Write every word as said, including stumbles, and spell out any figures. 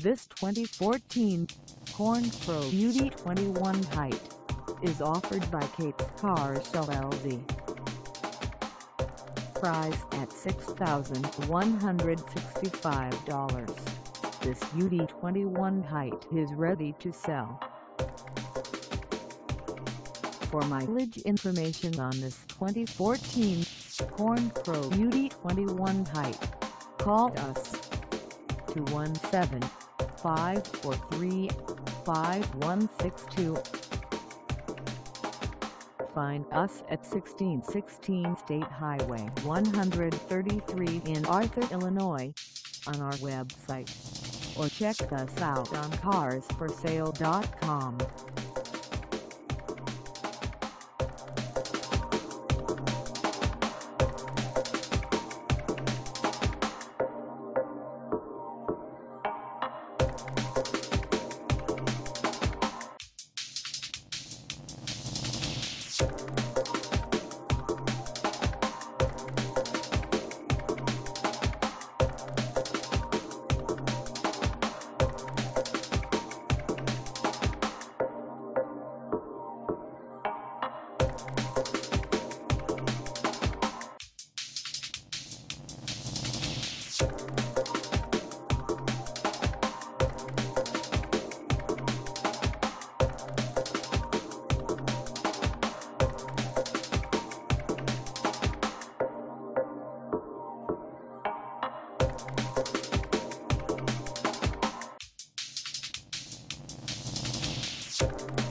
This twenty fourteen Corn Pro U T twenty-one H T is offered by Kars L L C. Price at six thousand one hundred sixty-five dollars. This U T twenty-one H T is ready to sell. For mileage information on this twenty fourteen Corn Pro U T twenty-one H T, call us two one seven, five four three, five one six two. Find us at sixteen sixteen State Highway one thirty-three in Arthur, Illinois, on our website, or check us out on cars for sale dot com. You